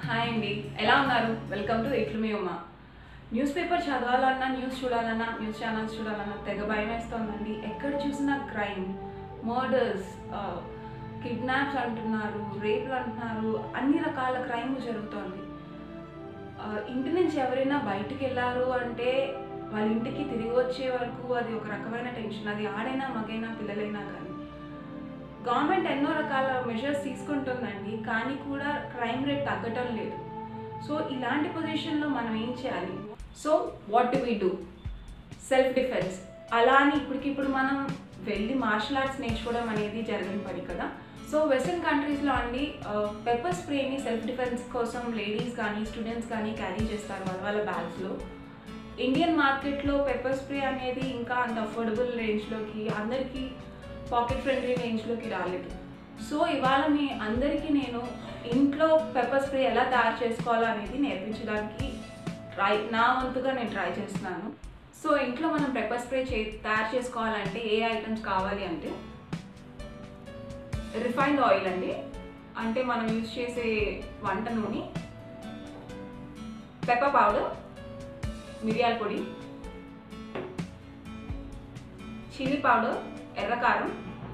Hi అండి, ఎలా ఉన్నారు? వెల్కమ్ టు ఇట్లు మీ ఉమా. న్యూస్ పేపర్ చదవాలన్నా, న్యూస్ చూడాలన్నా, న్యూస్ ఛానల్స్ చూడాలన్నా తెగ భయం వేస్తుందండి. ఎక్కడ చూసినా క్రైమ్, మర్డర్స్, కిడ్నాప్స్ అంటున్నారు, రేపులు అంటున్నారు, అన్ని రకాల క్రైమ్ జరుగుతుంది. ఇంటి నుంచి ఎవరైనా బయటికి వెళ్ళారు అంటే వాళ్ళ ఇంటికి తిరిగి వచ్చే వరకు అది ఒక రకమైన టెన్షన్. అది ఆడైనా మగైనా పిల్లలైనా కానీ గవర్నమెంట్ ఎన్నో రకాల మెజర్స్ తీసుకుంటుందండి, కానీ కూడా క్రైమ్ రేట్ తగ్గటం లేదు. సో ఇలాంటి పొజిషన్లో మనం ఏం చేయాలి? So what do we do? Self defence. అలా అని ఇప్పటికిప్పుడు మనం వెళ్ళి మార్షల్ ఆర్ట్స్ నేర్చుకోవడం అనేది జరిగిన పని కదా. సో వెస్ట్రన్ కంట్రీస్లో అండి పెప్పర్ స్ప్రేని సెల్ఫ్ డిఫెన్స్ కోసం లేడీస్ కానీ స్టూడెంట్స్ కానీ క్యారీ చేస్తారు వాళ్ళ బ్యాగ్స్లో. ఇండియన్ మార్కెట్లో పెప్పర్ స్ప్రే అనేది ఇంకా అంత అఫోర్డబుల్ రేంజ్లోకి, అందరికీ పాకెట్ ఫ్రెండ్లీ రేంజ్లోకి రాలేదు. సో ఇవాళ మీ అందరికీ నేను ఇంట్లో పెప్పర్ స్ప్రే ఎలా తయారు చేసుకోవాలో అనేది నేర్పించడానికి నా వంతుగా నేను ట్రై చేస్తున్నాను. సో ఇంట్లో మనం పెప్పర్ స్ప్రే తయారు చేసుకోవాలంటే ఏ ఐటమ్స్ కావాలి అంటే రిఫైన్డ్ ఆయిల్ అండి, అంటే మనం యూజ్ చేసే వంట నూనె, పెప్పర్ పౌడర్, మిరియాల పొడి, చిల్లీ పౌడర్, ఎర్రకారం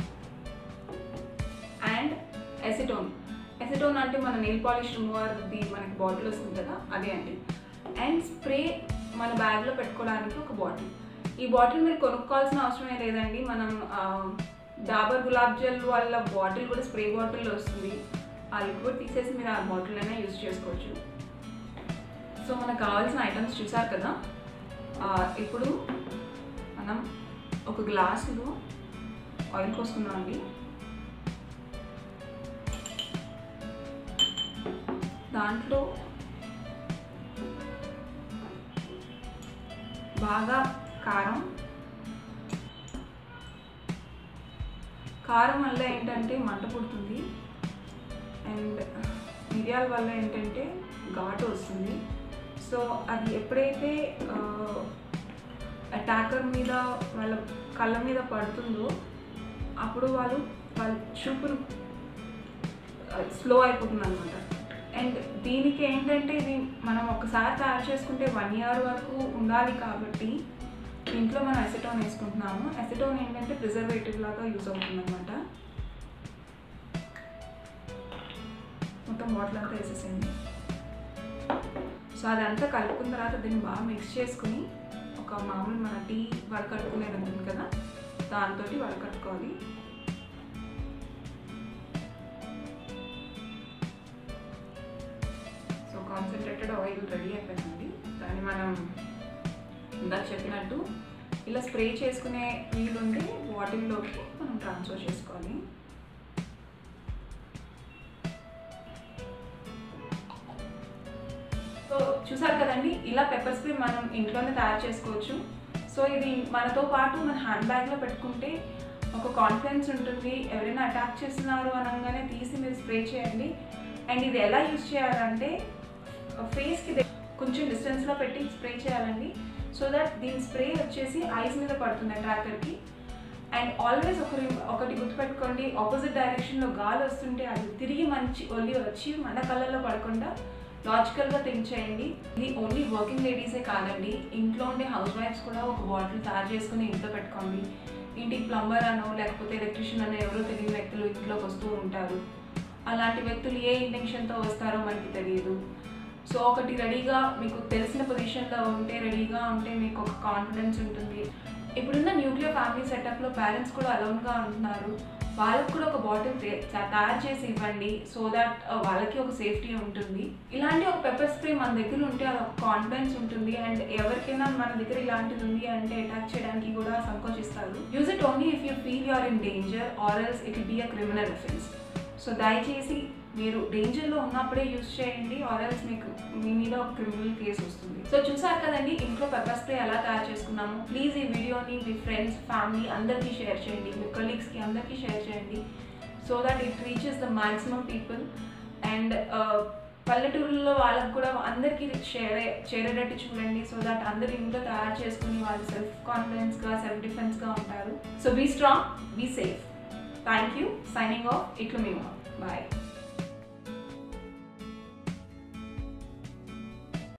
అండ్ ఎసిటోన్. ఎసిటోన్ అంటే మన నెయిల్ పాలిష్ రిమూవర్ది మనకి బాటిల్ వస్తుంది కదా, అదే అండి. అండ్ స్ప్రే మన బ్యాగ్లో పెట్టుకోవడానికి ఒక బాటిల్. ఈ బాటిల్ మీరు కొనుక్కోవాల్సిన అవసరమే లేదండి. మనం డాబర్ గులాబ్ జల్ వాళ్ళ బాటిల్ కూడా స్ప్రే బాటిల్ వస్తుంది. ఆ లిక్విడ్ తీసేసి మీరు ఆ బాటిల్ అయినా యూజ్ చేసుకోవచ్చు. సో మనకు కావాల్సిన ఐటమ్స్ చూసారు కదా. ఇప్పుడు మనం ఒక గ్లాసులో ఆయిల్ పోసుకుందాం అండి. దాంట్లో బాగా కారం వల్ల ఏంటంటే మంట పుడుతుంది, అండ్ మిరియాల వల్ల ఏంటంటే ఘాటు వస్తుంది. సో అది ఎప్పుడైతే అటాకర్ మీద వాళ్ళ కళ్ళ మీద పడుతుందో అప్పుడు వాళ్ళ చూపును స్లో అయిపోతుంది అనమాట. అండ్ దీనికి ఏంటంటే ఇది మనం ఒకసారి తయారు చేసుకుంటే 1 year వరకు ఉండాలి కాబట్టి ఇంట్లో మనం ఎసిటోన్ వేసుకుంటున్నాము. ఎసిటోన్ ఏంటంటే ప్రిజర్వేటివ్ లాగా యూజ్ అవుతుంది అనమాట. మొత్తం వాటర్ అంతా వేసేసేయండి. సో అదంతా కలుపుకున్న తర్వాత దీన్ని బాగా మిక్స్ చేసుకుని ఒక మామూలు మన టీ వడకట్టుకునేది ఉంటుంది కదా, దాంతో వడకట్టుకోవాలి. సో కాన్సన్ట్రేటెడ్ ఆయిల్ రెడీ అయిపోయింది. దాన్ని మనం ఇందాక చెప్పినట్టు ఇలా స్ప్రే చేసుకునే వీలుంటే బాటిల్లోకి మనం ట్రాన్స్ఫర్ చేసుకోవాలి. సో చూసారు కదండి, ఇలా పెప్పర్ స్ప్రే మనం ఇంట్లోనే తయారు చేసుకోవచ్చు. సో ఇది మనతో పాటు మన హ్యాండ్ బ్యాగ్లో పెట్టుకుంటే ఒక కాన్ఫిడెన్స్ ఉంటుంది. ఎవరైనా అటాక్ చేస్తున్నారు అనగానే తీసి మీరు స్ప్రే చేయండి. అండ్ ఇది ఎలా యూజ్ చేయాలంటే ఫేస్కి కొంచెం డిస్టెన్స్లో పెట్టి స్ప్రే చేయాలండి. సో దట్ దీని స్ప్రే వచ్చేసి ఐస్ మీద పడుతుంది అటాకర్కి. అండ్ ఆల్వేస్ ఒకటి గుర్తుపెట్టుకోండి, ఆపోజిట్ డైరెక్షన్లో గాలి వస్తుంటే అది తిరిగి ఒళ్ళి వచ్చి మన కళ్ళల్లో పడకుండా లాజికల్గా థింక్ చేయండి. ఇది ఓన్లీ వర్కింగ్ లేడీసే కాదండి, ఇంట్లో ఉండే హౌస్ వైఫ్స్ కూడా ఒక బాటిల్ తయారు చేసుకుని ఇంట్లో పెట్టుకోండి. ఇంటికి ప్లంబర్ అనో లేకపోతే ఎలక్ట్రీషియన్ అనో ఎవరో తెలియని వ్యక్తులు ఇంట్లోకి వస్తూ ఉంటారు. అలాంటి వ్యక్తులు ఏ ఇంటెన్షన్తో వస్తారో మనకి తెలియదు. సో ఒకటి రెడీగా మీకు తెలిసిన పొజిషన్లో రెడీగా ఉంటే మీకు ఒక కాన్ఫిడెన్స్ ఉంటుంది. ఇప్పుడున్న న్యూక్లియర్ ఫ్యామిలీ సెటప్లో పేరెంట్స్ కూడా అలోన్గా ఉంటున్నారు. వాళ్ళకు కూడా ఒక బాటిల్ తయారు చేసి ఇవ్వండి. సో దట్ వాళ్ళకి ఒక సేఫ్టీ ఉంటుంది. ఇలాంటి ఒక పెప్పర్ స్ప్రే మన దగ్గర ఉంటే అది ఒక కాన్ఫిడెన్స్ ఉంటుంది. అండ్ ఎవరికైనా మన దగ్గర ఇలాంటిది ఉంది అంటే అటాక్ చేయడానికి కూడా సంకోచిస్తారు. Use it only if you feel you are in danger or else it will be a criminal offence. So దయచేసి మీరు డేంజర్లో ఉన్నప్పుడే యూజ్ చేయండి, ఆర్ ఎల్స్ మీ మీద ఒక క్రిమినల్ కేసు వస్తుంది. సో చూసారు కదండి ఇంట్లో పెప్పర్ స్ప్రే ఎలా తయారు చేసుకున్నాము. ప్లీజ్ ఈ వీడియోని మీ ఫ్రెండ్స్, ఫ్యామిలీ అందరికీ షేర్ చేయండి, మీ కొలీగ్స్కి అందరికీ షేర్ చేయండి. So that it reaches the maximum people. And పల్లెటూరులో వాళ్ళకు కూడా అందరికీ చేరేటట్టు చూడండి. సో దట్ అందరు ఇంట్లో తయారు చేసుకుని వాళ్ళు సెల్ఫ్ కాన్ఫిడెన్స్గా, సెల్ఫ్ డిఫెన్స్గా ఉంటారు. So be strong, be safe. Thank you. Signing off. ఇట్లు మీ ఉమా. బాయ్.